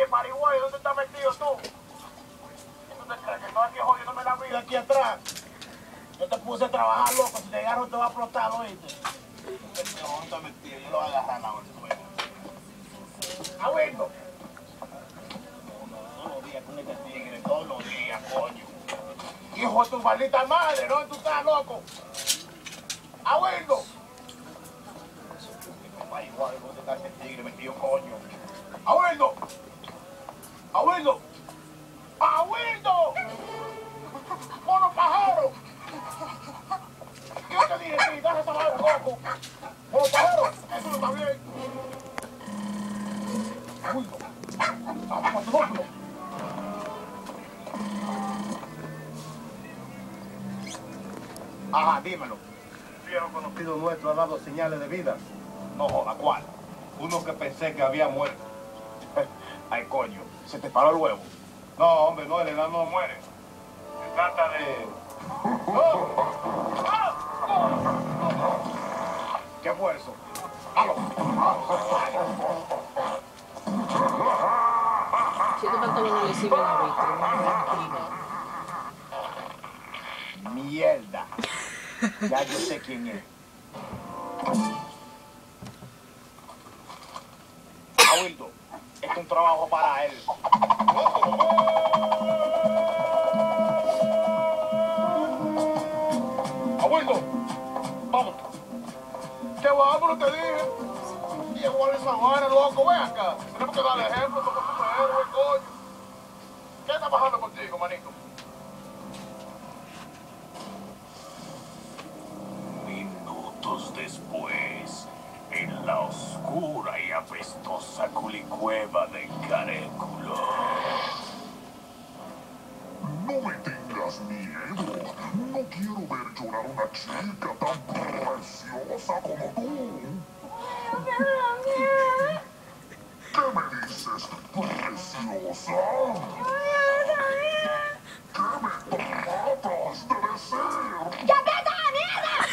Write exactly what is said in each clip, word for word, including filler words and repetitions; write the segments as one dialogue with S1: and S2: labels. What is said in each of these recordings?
S1: Oye, Paraguay, ¿dónde estás metido tú? ¿Y tú te crees que estoy aquí jodiéndome la vida aquí atrás? Yo te puse a trabajar, loco. Si te agarro te va a explotar, ¿oíste? Este no está metido, yo lo voy a agarrar ahora. ¡Abuelo! Todos los días con este tigre, todos los días, coño. Hijo de tu maldita madre, ¿no? Tú estás loco. ¡Abuelo! Igual, ¿dónde está ese tigre metido, coño? ¡Abuelo! ¡Abuelo! ¡Abuelo! ¡Mono pájaro! ¿Qué te dije? Sí, dale esa madre, loco. ¡Mono pájaro! Eso no está bien. ¡Abuelo! ¡Abuelo! Ajá, dímelo. Un viejo conocido nuestro ha dado señales de vida. No joda, ¿cuál? Uno que pensé que había muerto. Ay, coño, ¿se te paró el huevo? No, hombre, no, el enano no muere. Se trata de... ¡Oh! ¡Oh! ¿Qué fue eso? ¡Halo!
S2: Si estos pantalones le sirven a Víctor,
S1: ¡Mierda! Ya yo sé quién es. Abuelo, esto es un trabajo para él. Abuelo, vamos. ¿Qué vámonos, te dije? Y igual esa vaina, loco, ven acá. Tenemos que darle ejemplo, como superhéroe, coño. ¿Qué está pasando contigo, manito? Minutos después, en la oscura y apestosa culicueva de Caréculo.
S3: No me tengas miedo. No quiero ver llorar a una chica tan preciosa como tú. ¿Qué me dices, preciosa? ¿Qué me tratas de decir?
S4: ¡Ya vete a la mierda!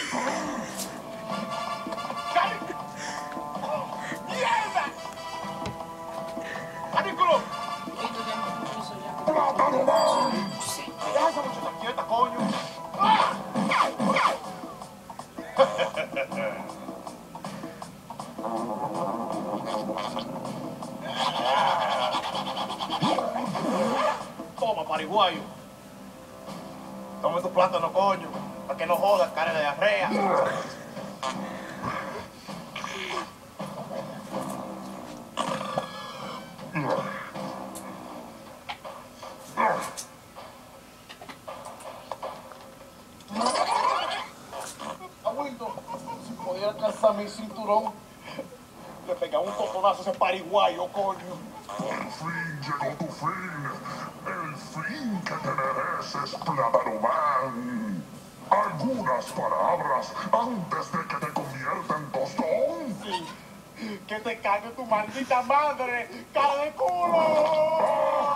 S1: ¡Mierda! ¡Carículo!
S3: ¡Plátano Man!
S1: Deja esa muchacha quieta, coño. Toma, pariguayo. Toma tu plátano, coño. Para que no jodas, cara de diarrea. Abuelo, si podía alcanzar mi cinturón, le pegaba un totonazo a ese pariguayo, coño.
S3: Por fin llegó tu fin. El fin que te mereces, Plátano Man. Algunas palabras antes de que te convierta en tostón.
S1: Sí. Que te cague tu maldita madre, cara de culo.